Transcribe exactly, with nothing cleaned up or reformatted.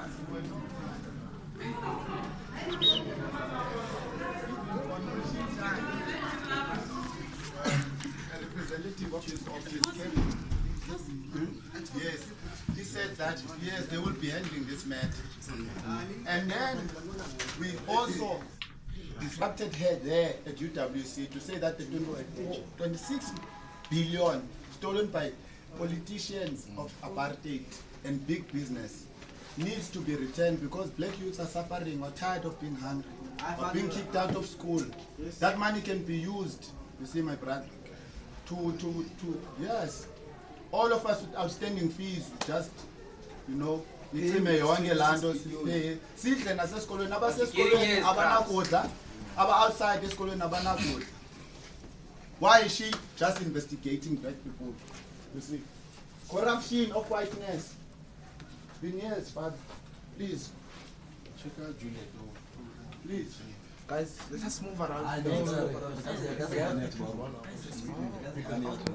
representative of his office came. Yes, he said that yes, they will be handling this matter. And then we also disrupted her there at U W C to say that the twenty-six billion stolen by politicians of apartheid and big business needs to be returned because black youths are suffering or tired of being hungry or being kicked out of school. That money can be used, you see my brother, to, to, to yes, all of us with outstanding fees, just, you know, sidle nasesikolweni abasesikolweni abanakudla aba outside esikolweni abanakudla. Why is she just investigating black people? You see, corruption of whiteness. Been years, but please check out Juliet. Please, guys, let us move around.